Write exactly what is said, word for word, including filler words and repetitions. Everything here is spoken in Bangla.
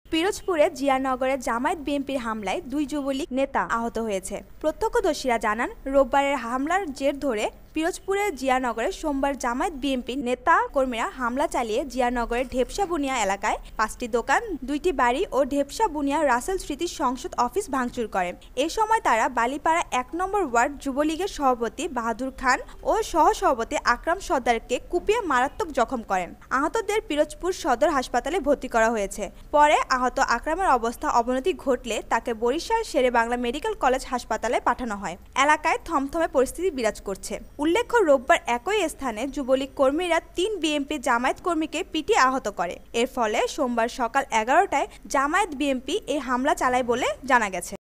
পিরোজপুরে জিয়ানগরে জামায়াত বিএনপির হামলায় দুই যুবলীগ নেতা আহত হয়েছে। প্রত্যক্ষদর্শীরা জানান, রোববারের হামলার জের ধরে পিরোজপুরের জিয়ানগরে সোমবার জামায়াত বিএনপির নেতা কর্মীরা হামলা চালিয়ে জিয়ানগরের ঢেপসা বুনিয়া এলাকায় পাঁচটি দোকান, দুইটি বাড়ি ও ঢেপসা বুনিয়া রাসেল স্মৃতি সংসদ অফিস ভাঙচুর করেন। এ সময় তারা বালিপাড়া এক নম্বর ওয়ার্ড যুবলীগের সভাপতি বাহাদুর খান ও সহসভাপতি আকরাম সর্দারকে কুপিয়ে মারাত্মক জখম করেন। আহতদের পিরোজপুর সদর হাসপাতালে ভর্তি করা হয়েছে। পরে আহত আকরামের অবস্থা অবনতি ঘটলে তাকে বরিশাল শেরে বাংলা মেডিকেল কলেজ হাসপাতালে পাঠানো হয়। এলাকায় থমথমে পরিস্থিতি বিরাজ করছে। উল্লেখ্য, রোববার একই স্থানে যুবলীগ কর্মীরা তিন বিএনপি জামায়াত কর্মীকে পিটিয়ে আহত করে। এর ফলে সোমবার সকাল এগারোটায় জামায়াত বিএনপি এই হামলা চালায় বলে জানা গেছে।